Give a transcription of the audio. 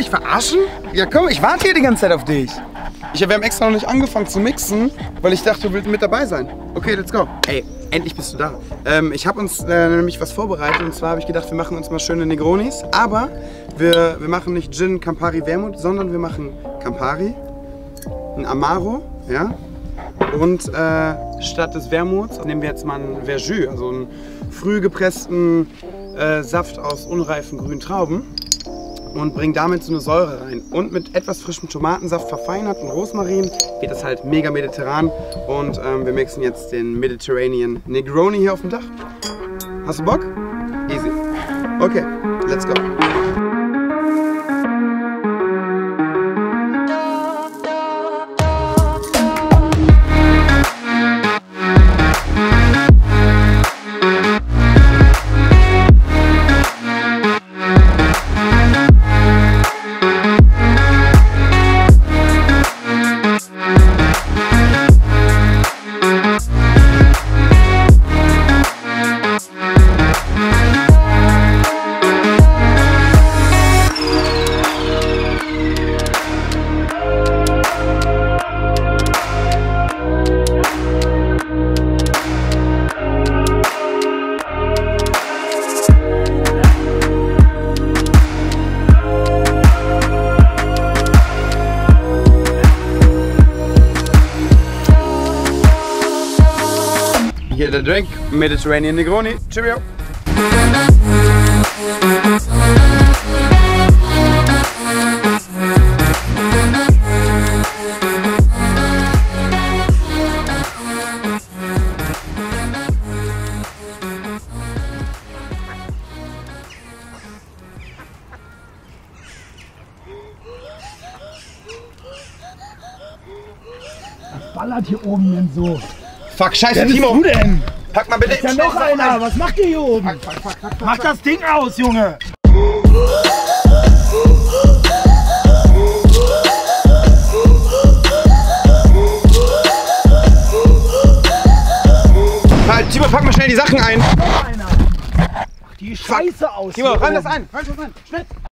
mich verarschen? Ja komm, ich warte hier die ganze Zeit auf dich. Wir haben extra noch nicht angefangen zu mixen, weil ich dachte, du willst mit dabei sein. Okay, let's go. Ey, endlich bist du da. Ich habe uns nämlich was vorbereitet und zwar habe ich gedacht, wir machen uns mal schöne Negronis. Aber wir machen nicht Gin, Campari, Wermut, sondern wir machen Campari, ein Amaro, ja. Und statt des Wermuts nehmen wir jetzt mal einen Verjus, also einen früh gepressten Saft aus unreifen grünen Trauben. Und bringen damit so eine Säure rein. Und mit etwas frischem Tomatensaft verfeinert und Rosmarin wird das halt mega mediterran. Und wir mixen jetzt den Mediterranean Negroni hier auf dem Dach. Hast du Bock? Easy. Okay, let's go. Hier der Drink, Mediterranean Negroni. Cheerio! Was ballert hier oben denn so? Fuck, scheiße, Wer bist Timo! du denn? Pack mal bitte! Ist ja noch einer! Was macht ihr hier oben? Fuck. Mach das Ding aus, Junge! Halt, Timo, pack mal schnell die Sachen ein! Noch einer! Mach die Scheiße aus! Timo, hier räum das oben. ein! Räum das ein! Schnell!